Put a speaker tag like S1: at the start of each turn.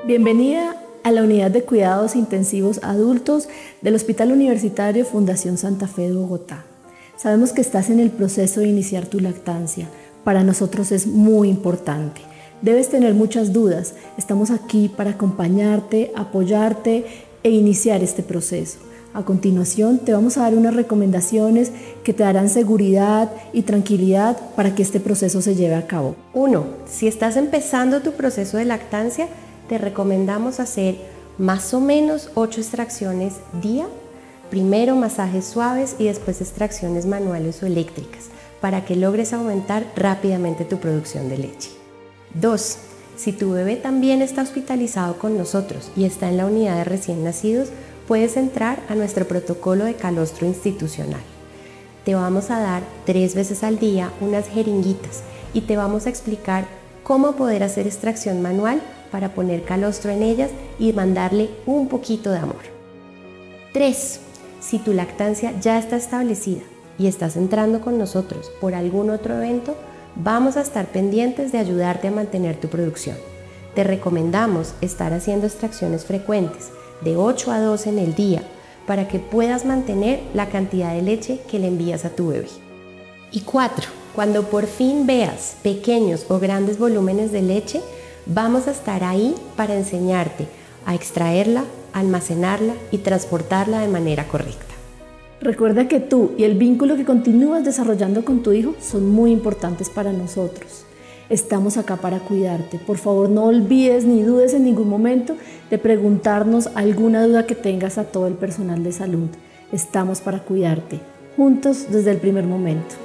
S1: Bienvenida a la Unidad de Cuidados Intensivos Adultos del Hospital Universitario Fundación Santa Fe de Bogotá. Sabemos que estás en el proceso de iniciar tu lactancia. Para nosotros es muy importante. Debes tener muchas dudas. Estamos aquí para acompañarte, apoyarte e iniciar este proceso. A continuación te vamos a dar unas recomendaciones que te darán seguridad y tranquilidad para que este proceso se lleve a cabo.
S2: 1. Si estás empezando tu proceso de lactancia, te recomendamos hacer más o menos 8 extracciones día. Primero masajes suaves y después extracciones manuales o eléctricas para que logres aumentar rápidamente tu producción de leche. 2. Si tu bebé también está hospitalizado con nosotros y está en la unidad de recién nacidos, puedes entrar a nuestro protocolo de calostro institucional. Te vamos a dar 3 veces al día unas jeringuitas y te vamos a explicar cómo poder hacer extracción manual para poner calostro en ellas y mandarle un poquito de amor. 3. Si tu lactancia ya está establecida y estás entrando con nosotros por algún otro evento, vamos a estar pendientes de ayudarte a mantener tu producción. Te recomendamos estar haciendo extracciones frecuentes, de 8 a 12 en el día, para que puedas mantener la cantidad de leche que le envías a tu bebé. Y 4. Cuando por fin veas pequeños o grandes volúmenes de leche, vamos a estar ahí para enseñarte a extraerla, almacenarla y transportarla de manera correcta.
S1: Recuerda que tú y el vínculo que continúas desarrollando con tu hijo son muy importantes para nosotros. Estamos acá para cuidarte. Por favor, no olvides ni dudes en ningún momento de preguntarnos alguna duda que tengas a todo el personal de salud. Estamos para cuidarte, juntos desde el primer momento.